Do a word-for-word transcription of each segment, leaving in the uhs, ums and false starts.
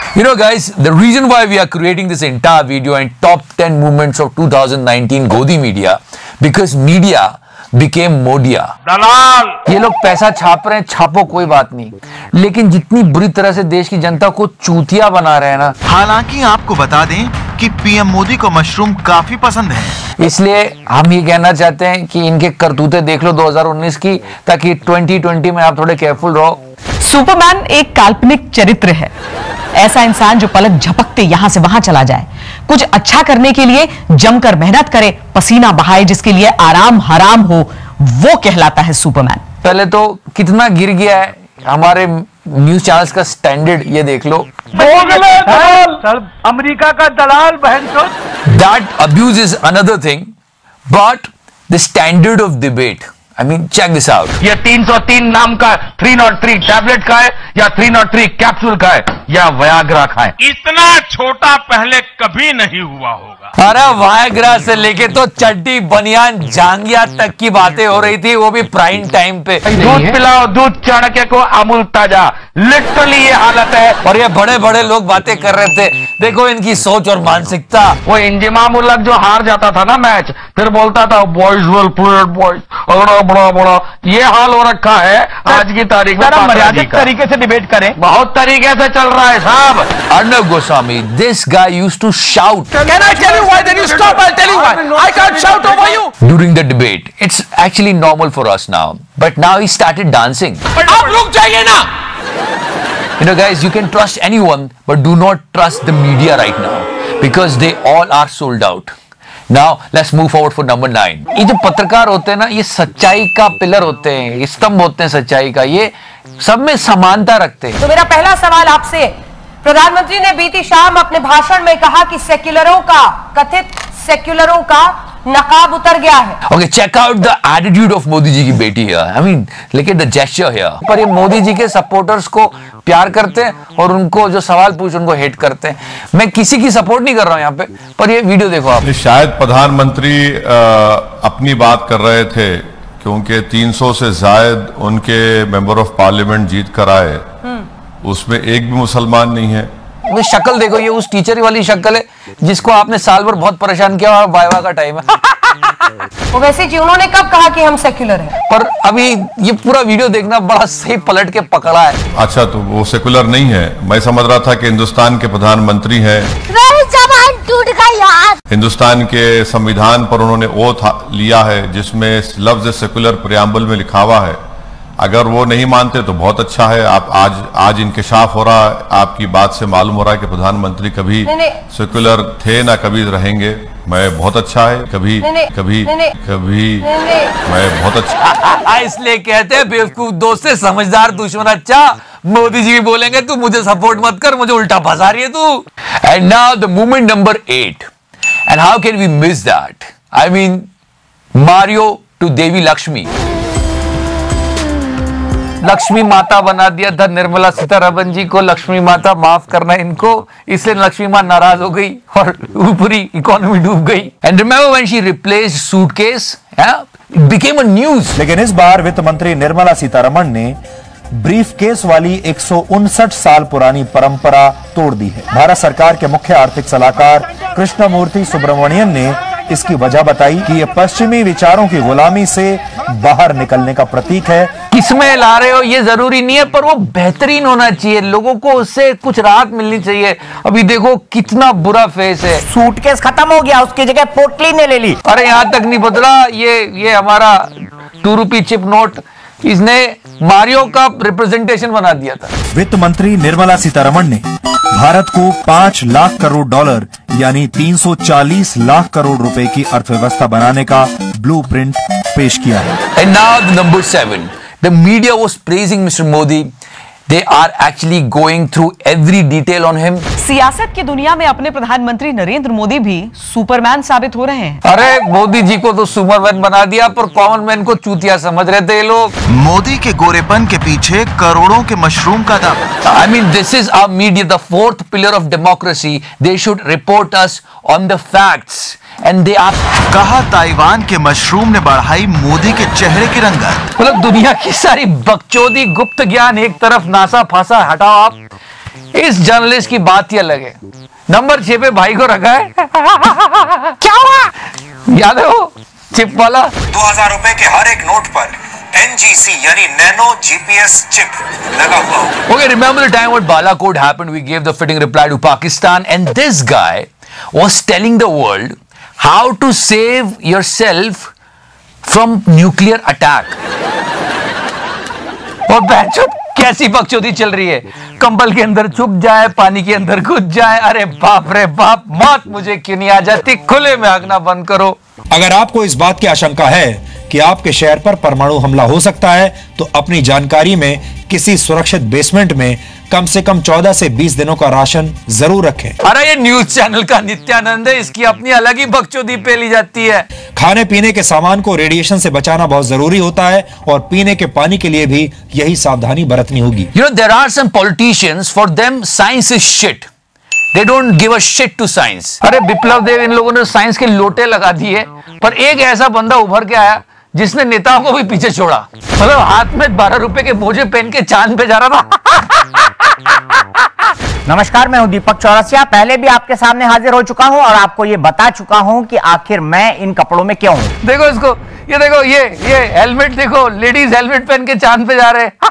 You know guys, the reason why we are creating this entire video and top ten movements of two thousand nineteen Godi media, because media became Modiya. दलाल ये लोग पैसा छाप रहे हैं, छापो कोई बात नहीं, लेकिन जितनी बुरी तरह से देश की जनता को चूतिया बना रहे हैं ना। हालांकि आपको बता दें कि पीएम मोदी को मशरूम काफी पसंद है, इसलिए हम ये कहना चाहते हैं कि इनके करतूते देख लो दो हज़ार उन्नीस की, ताकि ट्वेंटी ट्वेंटी में आप थोड़े केयरफुल रहो। सुपरमैन एक काल्पनिक चरित्र है, ऐसा इंसान जो पलक झपकते यहां से वहां चला जाए, कुछ अच्छा करने के लिए जमकर मेहनत करे, पसीना बहाए, जिसके लिए आराम हराम हो, वो कहलाता है सुपरमैन। पहले तो कितना गिर गया है हमारे न्यूज चैनल्स का स्टैंडर्ड, ये देख लो। अमेरिका का दलाल बहनचोद। That abuse is another thing, but the standard of debate, I mean, check this out. ये तीन सौ तीन नाम का तीन सौ तीन टैबलेट का है या तीन सौ तीन कैप्सूल का है या वयाग्रा का है? इतना छोटा पहले कभी नहीं हुआ होगा। अरे वयाग्रा से लेके तो चड्डी बनियान जांगिया तक की बातें हो रही थी, वो भी प्राइम टाइम पे। दूध पिलाओ दूध चाणक्य को अमूल ताजा, लिटरली ये हालत है। और ये बड़े बड़े लोग बातें कर रहे थे, देखो इनकी सोच और मानसिकता। वो इंजमाम उल-हक जो हार जाता था ना मैच, फिर बोलता था बॉयज विल प्ले बॉयज, बड़ा बड़ा ये हाल हो रखा है आज की तारीख में। मर्यादित तरीके से डिबेट करें, बहुत तरीके से चल रहा है साहब। Arnab Goswami, this guy used to shout. Can I tell you why? Then you stop. I'll tell you why. I can't shout over you. During the debate, it's actually normal for us now, but now he started dancing. आप रुक जाइए ना। You know guys, you can trust anyone, but do not trust the media right now, because they all are sold out. Now let's move forward for number nine. ये जो पत्रकार होते हैं ना, ये सच्चाई का पिलर होते हैं, ये स्तंभ होते हैं सच्चाई का, ये सब में समानता रखते हैं। तो मेरा पहला सवाल आपसे, प्रधानमंत्री ने बीती शाम अपने भाषण में कहा कि सेक्युलरों का, कथित सेक्युलरों का नकाब उतर गया है। Okay, check out the attitude of Modi ji की बेटी here. I mean, look at the gesture here. पर ये मोदी जी के सपोर्टर्स को प्यार करते हैं और उनको जो सवाल पूछ उनको हेट करते हैं। मैं किसी की सपोर्ट नहीं कर रहा हूं यहाँ पे, पर ये वीडियो देखो आप। शायद प्रधानमंत्री अपनी बात कर रहे थे, क्योंकि तीन सौ से ज्यादा उनके मेंबर ऑफ पार्लियामेंट जीत कर आए, उसमें एक भी मुसलमान नहीं है। वो शक्ल देखो, ये उस टीचर वाली शक्ल है जिसको आपने साल भर बहुत परेशान किया, और वाइवा का टाइम है। वो वैसे जी उन्होंने कब कहा कि हम सेक्युलर हैं? पर अभी ये पूरा वीडियो देखना, बड़ा सही पलट के पकड़ा है। अच्छा, तो वो सेकुलर नहीं है? मैं समझ रहा था कि हिंदुस्तान के प्रधानमंत्री हैं। जबान टूट गई यार। हिंदुस्तान के संविधान पर उन्होंने ओथ लिया है, जिसमें लफ्ज सेकुलर प्रियम्बल में लिखा हुआ है। अगर वो नहीं मानते तो बहुत अच्छा है। आप आज आज इंकशाफ हो रहा है, आपकी बात से मालूम हो रहा है कि प्रधानमंत्री कभी सेकुलर थे ना कभी रहेंगे। मैं बहुत अच्छा है, कभी नहीं, नहीं, कभी नहीं, नहीं, कभी नहीं, नहीं। मैं बहुत अच्छा। इसलिए कहते हैं बेवकूफ दोस्त से समझदार दुश्मन अच्छा। मोदी जी भी बोलेंगे तू मुझे सपोर्ट मत कर, मुझे उल्टा फंसा रही है तू। And now the movement number eight, and how can we miss that? I mean Mario to Devi Lakshmi. Lakshmi माता बना दिया था निर्मला सीतारमण जी को। लक्ष्मी माता, माफ करना इनको, इससे लक्ष्मी मां नाराज हो गई और पूरी इकोनॉमी डूब गई। And remember when she replaced suitcase, it became a news. लेकिन इस बार वित्त मंत्री निर्मला सीतारमण ने ब्रीफकेस वाली एक सौ उनसठ साल पुरानी परंपरा तोड़ दी है। भारत सरकार के मुख्य आर्थिक सलाहकार कृष्णमूर्ति सुब्रमण्यन ने इसकी वजह बताई कि यह पश्चिमी विचारों की गुलामी से बाहर निकलने का प्रतीक है। किसमें ला रहे हो ये जरूरी नहीं है, पर वो बेहतरीन होना चाहिए, लोगों को उससे कुछ राहत मिलनी चाहिए। अभी देखो कितना बुरा फेस है। सूटकेस खत्म हो गया, उसकी जगह पोटली ने ले ली। अरे यहाँ तक नहीं बदला, ये ये हमारा टू रूपी चिप नोट, इसने मारियो का रिप्रेजेंटेशन बना दिया था। वित्त मंत्री निर्मला सीतारमण ने भारत को पांच लाख करोड़ डॉलर यानी तीन सौ चालीस लाख करोड़ रुपए की अर्थव्यवस्था बनाने का ब्लूप्रिंट पेश किया है। And now the number seven, the media was praising Mister Modi. They are actually going through every detail on him. सियासत की दुनिया में अपने प्रधानमंत्री नरेंद्र मोदी भी सुपरमैन साबित हो रहे हैं। अरे मोदी जी को तो सुपरमैन बना दिया, पर कॉमन मैन को चूतिया समझ रहे थे ये लोग। मोदी के गोरेपन के पीछे करोड़ों के मशरूम का दाम। I mean, this is our media, the fourth pillar of democracy. They should report us on the facts. And they are कहा ताइवान के मशरूम ने बढ़ाई मोदी के चेहरे की रंगत। मतलब दुनिया की सारी बकचोदी गुप्त ज्ञान एक तरफ, नासा फासा हटाओ आप। इस जर्नलिस्ट की बात ही अलग है। नंबर छह पे भाई को रखा है। क्या हुआ याद है वो चिप वाला? दो हजार रुपए के हर एक नोट पर एनजीसी यानी नैनो जीपीएस चिप लगा हुआ। Okay, remember the time when Balakot happened? We gave the fitting reply to Pakistan, and this guy was telling the world how to save yourself from nuclear attack. और बहनचोद कैसी बकचोदी चल रही है, कंबल के अंदर छुप जाए, पानी के अंदर घुस जाए। अरे बाप रे बाप, मौत मुझे क्यों नहीं आ जाती, खुले में आगना बंद करो। अगर आपको इस बात की आशंका है कि आपके शहर पर परमाणु हमला हो सकता है, तो अपनी जानकारी में किसी सुरक्षित बेसमेंट में कम से कम चौदह से बीस दिनों का राशन जरूर रखें। अरे ये न्यूज चैनल का नित्यानंद है, इसकी अपनी अलग ही बकचोदी पेली जाती है। खाने पीने के सामान को रेडिएशन से बचाना बहुत जरूरी होता है, और पीने के पानी के लिए भी यही सावधानी बरतनी होगी। You know, there are some politicians, for them science is shit. They don't give a shit to science. अरे विप्लव देव इन लोगों ने साइंस के लोटे लगा दिए, पर एक ऐसा बंदा उभर के आया जिसने नेताओं को भी पीछे छोड़ा। मतलब हाथ में बारह रुपए के मोजे पहन के चांद पे जा रहा था। नमस्कार, मैं हूं दीपक चौरसिया। पहले भी आपके सामने हाजिर हो चुका हूं और आपको ये बता चुका हूं कि आखिर मैं इन कपड़ों में क्यों हूं। देखो इसको, ये देखो, ये ये हेलमेट देखो, लेडीज हेलमेट पहन के चांद पे जा रहे हैं।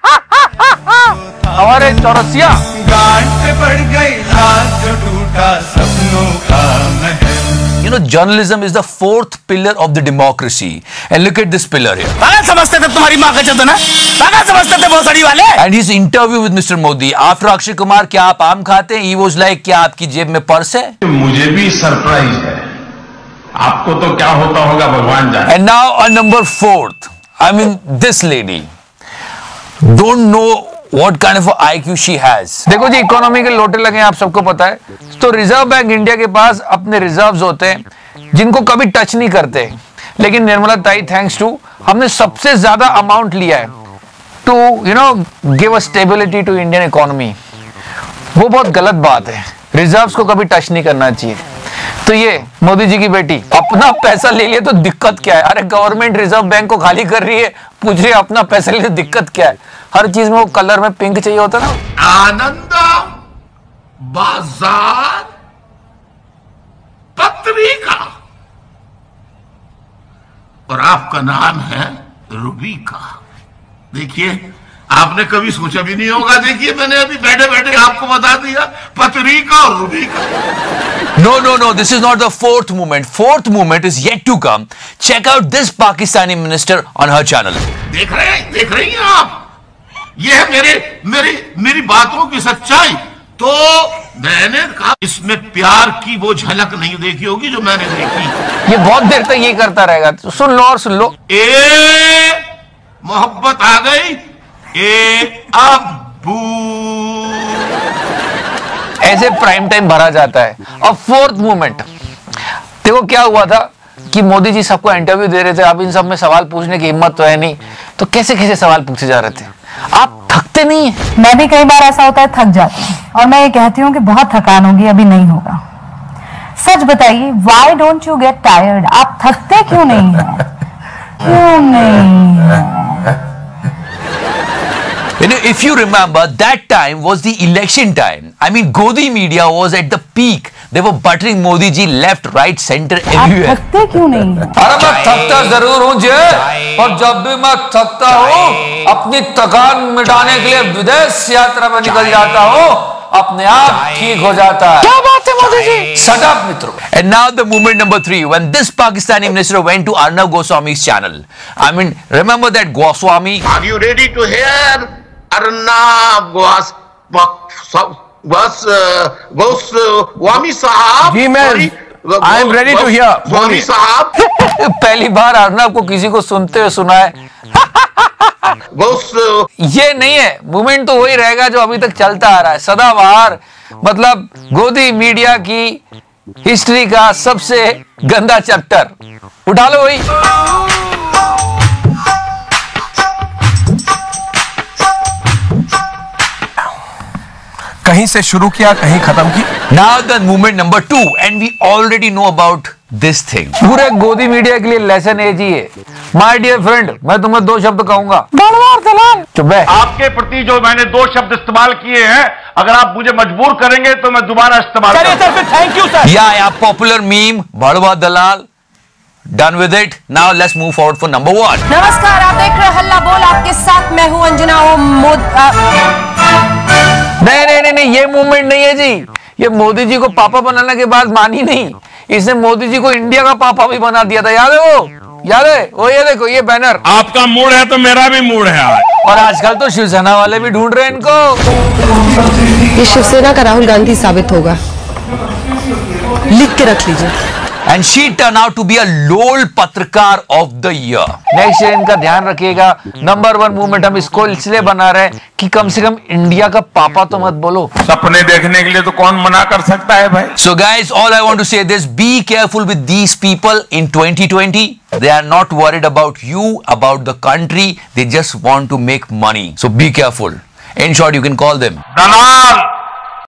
हमारे चौरसिया बढ़ गई रात जो टूटा सपनों का महल। You know, journalism is the fourth pillar of the democracy. And look at this pillar here. पागल समझते थे तुम्हारी माँ का चोदना, पागल समझते थे भोसड़ी वाले। And his interview with Mister Modi after Akshay Kumar, क्या आप आम खाते हैं? He was like, क्या आपकी जेब में पर्स है? मुझे भी सरप्राइज है, आपको तो क्या होता होगा भगवान जाने। And now on number fourth, I mean this lady don't know what kind of I Q she has. देखो जी, इकोनॉमी के लोटे लगे हैं, आप सबको पता है। तो रिजर्व बैंक इंडिया के पास अपने रिजर्व्स होते हैं जिनको कभी टच नहीं करते, लेकिन निर्मला ताई थैंक्स टू हमने सबसे ज्यादा अमाउंट लिया है to you know give a stability to Indian economy. वो बहुत गलत बात है, रिजर्व्स को कभी टच नहीं करना चाहिए। तो ये मोदी जी की बेटी अपना पैसा ले लिए तो दिक्कत क्या है? अरे गवर्नमेंट रिजर्व बैंक को खाली कर रही है, पूछ रही है अपना पैसा ले, दिक्कत क्या है? हर चीज में वो कलर में पिंक चाहिए होता ना। आनंद बाजार पत्रिका, और आपका नाम है रूबिका। देखिए, आपने कभी सोचा भी नहीं होगा। देखिए, मैंने अभी बैठे बैठे आपको बता दिया, पत्रिका और Rubika. No, no, no. This is not the fourth movement. Fourth movement is yet to come. Check out this Pakistani minister on her channel. देख रहे हैं, देख रही हैं आप? ये है मेरे मेरी मेरी बातों की सच्चाई। तो मैंने कहा इसमें प्यार की वो झलक नहीं देखी होगी जो मैंने देखी। ये बहुत देर तक ये करता रहेगा, तो सुन लो और सुन लो। ए मोहब्बत आ गई, ए अब्बू, ऐसे प्राइम टाइम भरा जाता है। और फोर्थ मूवमेंट देखो क्या हुआ था कि मोदी जी सबको इंटरव्यू दे रहे थे। अब इन सब में सवाल पूछने की हिम्मत तो है नहीं, तो कैसे कैसे सवाल पूछे जा रहे थे। आप थकते नहीं है? मैं भी कई बार ऐसा होता है, थक जाती हूँ, और मैं ये कहती हूँ कि बहुत थकान होगी, अभी नहीं होगा। सच बताइए, why don't you get tired? आप थकते क्यों नहीं है? क्यों नहीं? You know, if you remember, that time was the election time. I mean, Godi media was at the peak. They were buttering Modi ji left, right, center, everywhere. आप थकते क्यों नहीं? अरे मैं थकता जरूर हूँ जी, और जब भी मैं थकता हूँ अपनी थकान मिटाने के लिए विदेश यात्रा में निकल जाता हूँ, अपने आप ठीक हो जाता है। क्या बात है मोदी जी? Shut up, मित्रों। And now the movement number three, when this Pakistani minister went to Arnab Goswami's channel. I mean, remember that Goswami? Are you ready to hear Arnab Gos Gos Goswami साहब? जी मैं I am ready to hear. Goswami साहब। पहली बार अर्नब को किसी को सुनते हुए सुना है। ये नहीं है, मूवमेंट तो वही रहेगा जो अभी तक चलता आ रहा है, सदाबहार। मतलब गोदी मीडिया की हिस्ट्री का सबसे गंदा चैप्टर। उठा लो वही। कहीं से शुरू किया, कहीं खत्म की। Now the movement number two, and we already know about this thing. पूरे गोदी मीडिया के लिए लेसन एज ही है। माय डियर फ्रेंड, मैं तुम्हें दो शब्द कहूंगा। चुप है। आपके प्रति जो मैंने दो शब्द इस्तेमाल किए हैं, अगर आप मुझे मजबूर करेंगे तो मैं दोबारा इस्तेमाल करूंगा। Thank you sir. या या पॉपुलर मीम भड़वा दलाल। Done with it. Now let's move forward for number one. नमस्कार, आप देख रहे हैं हल्ला बोल, आपके साथ मैं हूं अंजना। ओ मोद आ... नहीं नहीं नहीं नहीं ये मूवमेंट नहीं है जी। ये मोदी जी को पापा बनाने के बाद मानी नहीं, इसने मोदी जी को इंडिया का पापा भी बना दिया था। याद है वो? याद है वो? ये देखो ये बैनर। आपका मूड है तो मेरा भी मूड है आज। और आजकल तो शिवसेना वाले भी ढूंढ रहे हैं इनको। ये शिवसेना का राहुल गांधी साबित होगा, लिख के रख लीजिए। And she turned out to be a लोल पत्रकार of the year. नेक्स्ट इनका ध्यान रखिएगा। नंबर वन मूवमेंट हम इसको इसलिए बना रहे हैं कि कम से कम इंडिया का पापा तो मत बोलो। सपने देखने के लिए तो कौन मना कर सकता है भाई। So guys, all I want to say this: be careful with these people in twenty twenty. They are not worried about you, about the country. They just want to make money. So be careful. In short, you can call them Dalal.